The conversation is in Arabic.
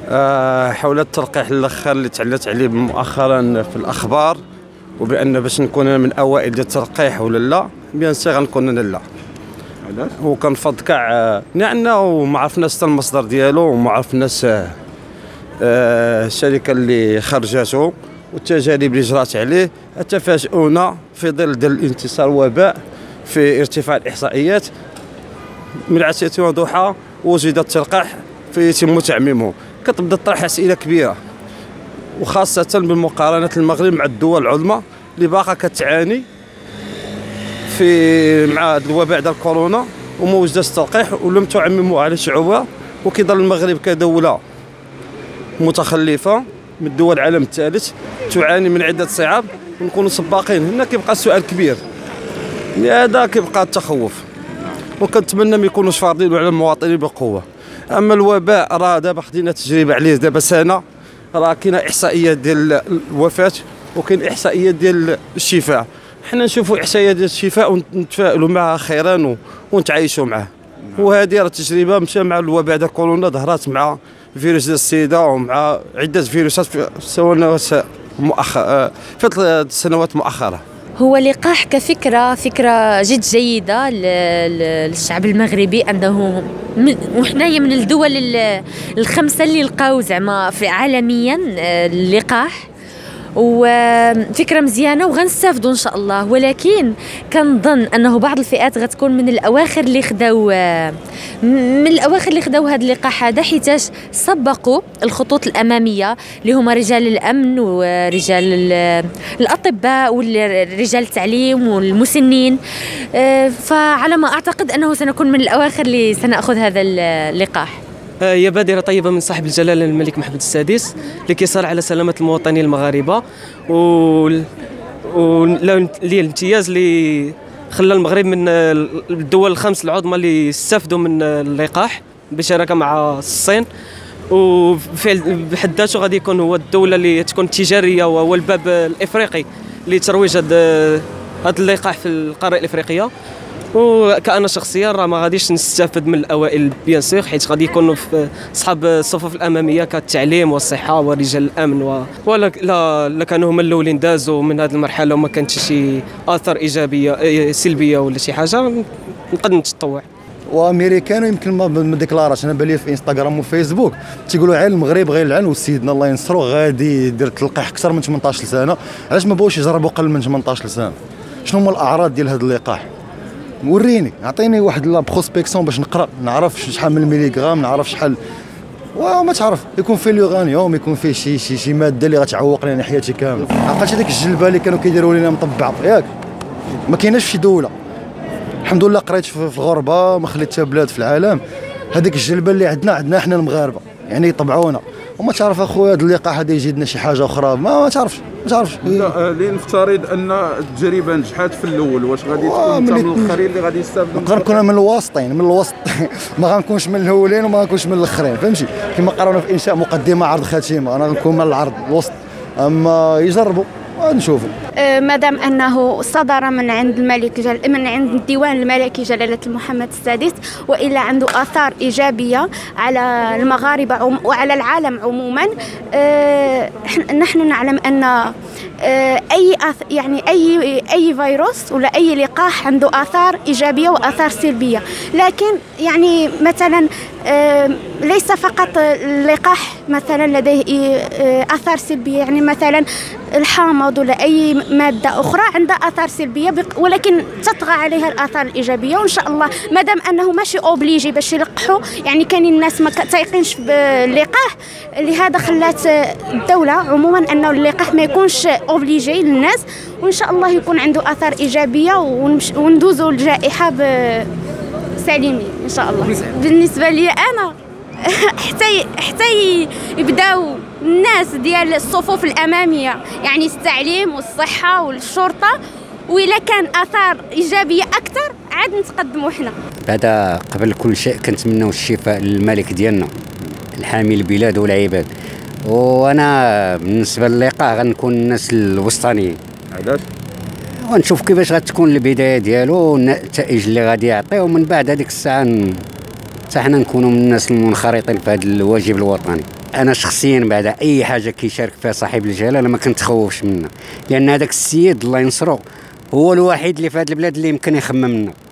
حول التلقيح الاخر اللي تعلت عليه مؤخرا في الاخبار، وبان باش نكون من اوائل ديال التلقيح ولا لا، بيان سي غنكون انا لا. علاش؟ وكنفض كاع لانه ما عرفناش حتى المصدر ديالو، وما عرفناش الشركه اللي خرجته والتجارب اللي جرات عليه. تفاجئونا في ظل ديال الانتصار الوباء في ارتفاع الاحصائيات من عشية وضحى وجد التلقيح فيتم تعميمه. كتبدا تطرح اسئله كبيره، وخاصه بالمقارنه المغرب مع الدول العظمى اللي باقا كتعاني مع الوباء ديال كورونا وما وجدش التلقيح ولم تعمموا على شعوبها. وكيظل المغرب كدوله متخلفه من الدول العالم الثالث تعاني من عده صعاب، ونكونوا سباقين. هنا كيبقى السؤال كبير، لهذا كيبقى التخوف، وكنتمنى ما يكونوش فارضين على المواطنين بقوه. اما الوباء راه دابا خدينا تجربه عليه دابا سنه، راه كاينه احصائيات ديال الوفاه وكاين احصائيات ديال الشفاء. حنا نشوفوا احصائيات ديال الشفاء ونتفائلوا معها خيرا ونتعايشوا معه. وهذه راه التجربه مشى مع الوباء ديال كورونا، ظهرت مع فيروس ديال السيدا ومع عده فيروسات في السنوات مؤخره. هو اللقاح فكرة جد جيدة للشعب المغربي، أنه وحنايا من الدول الخمسة اللي لقاو زعما عالميا اللقاح، وفكرة مزيانة وغنستافدوا إن شاء الله. ولكن كنظن أنه بعض الفئات غتكون من الأواخر اللي خداو هذا اللقاح هذا، حيتاش سبقوا الخطوط الأمامية اللي هما رجال الأمن ورجال الأطباء ورجال التعليم والمسنين. فعلى ما أعتقد أنه سنكون من الأواخر اللي سنأخذ هذا اللقاح. هي بادرة طيبة من صاحب الجلالة الملك محمد السادس اللي كيصار على سلامة المواطنين المغاربة، ليه الامتياز اللي خلى المغرب من الدول الخمس العظمى اللي استفدوا من اللقاح بشراكة مع الصين. بحد ذاته غادي يكون هو الدولة اللي تكون التجارية وهو الباب الإفريقي لترويج هذا اللقاح في القارة الإفريقية. وكأنا شخصيا راه ما غاديش نستافد من الاوائل بيان سور، حيت غادي يكونوا في اصحاب الصفوف الاماميه كالتعليم والصحه ورجال الامن ولا كانوا هما الاولين دازوا من هذه المرحله وما كانتش شي اثار ايجابيه سلبيه ولا شي حاجه، نقدر نتطوع. وامريكان يمكن ما ديكلاراش، انا بالي في انستغرام وفيسبوك تيقولوا عيل المغرب غيلعن وسيدنا الله ينصرو غادي يدير التلقيح اكثر من 18 سنه. علاش ما بغاوش يجربوا اقل من 18 سنه؟ شنو هما الاعراض ديال هذا اللقاح؟ وريني، اعطيني واحد لا بروسبكسيون باش نقرا نعرف شحال من الميليغرام، نعرف شحال وما تعرف يكون فيه ليغانيوم، يكون فيه شي ماده اللي غتعوق لنا حياتي كامله. عقلت هذيك الجلبه اللي كانوا كيديروا لنا مطبعه ياك ما كايناش في شي دوله. الحمد لله قريت في الغربه، ما خليت حتى بلاد في العالم. هذيك الجلبه اللي عندنا حنا المغاربه يعني يطبعونا. وما تعرف اخويا هذا اللقاح هذا يجي لنا شي حاجه اخرى ما تعرفش. لا لنفترض ان التجربه نجحت في الاول، واش غادي تكون انت من الاخرين اللي غادي يستافدوا؟ غنكون من الوسطين، من الوسط ما غنكونش من الاولين وما غنكونش من الاخرين، فهمتي؟ كما قالوا في انشاء مقدمه عرض خاتمه، انا غنكون من العرض الوسط. اما يجربوا ونشوفوا. مادام انه صدر من عند من عند الديوان الملكي جلاله محمد السادس، والا عنده اثار ايجابيه على المغاربه وعلى العالم عموما، نحن نعلم ان اي فيروس ولا اي لقاح عنده اثار ايجابيه واثار سلبيه. لكن يعني مثلا ليس فقط اللقاح مثلا لديه اثار سلبيه، يعني مثلا الحامض ولا اي ماده اخرى عندها اثار سلبيه، ولكن تطغى عليها الاثار الايجابيه. وان شاء الله مادام انه ماشي اوبليجي باش يلقحوا، يعني كاينين الناس ما تايقينش باللقاح، لهذا خلات الدوله عموما انه اللقاح ما يكونش اوبليجي للناس، وان شاء الله يكون عنده اثار ايجابيه وندوزوا الجائحه سالمين ان شاء الله. بالنسبه لي انا حتى يبداو الناس ديال الصفوف الاماميه، يعني التعليم والصحه والشرطه، وإلا كان اثار ايجابيه اكثر عاد نتقدموا حنا. بعد قبل كل شيء كنتمناو الشفاء للملك ديالنا الحامي البلاد والعباد. وانا بالنسبه للقاح غنكون الناس الوسطانيين. علاش؟ ونشوف كيفاش غتكون البدايه ديالو والنتائج اللي غادي يعطيه، ومن بعد هذيك الساعه حتى حنا نكونوا من الناس المنخرطين في هذا الواجب الوطني. انا شخصيا بعد اي حاجه كيشارك فيها صاحب الجلاله ما كنتخوفش منه، لان هذاك السيد الله ينصرو هو الوحيد اللي في هذه البلاد اللي يمكن يخمم لنا.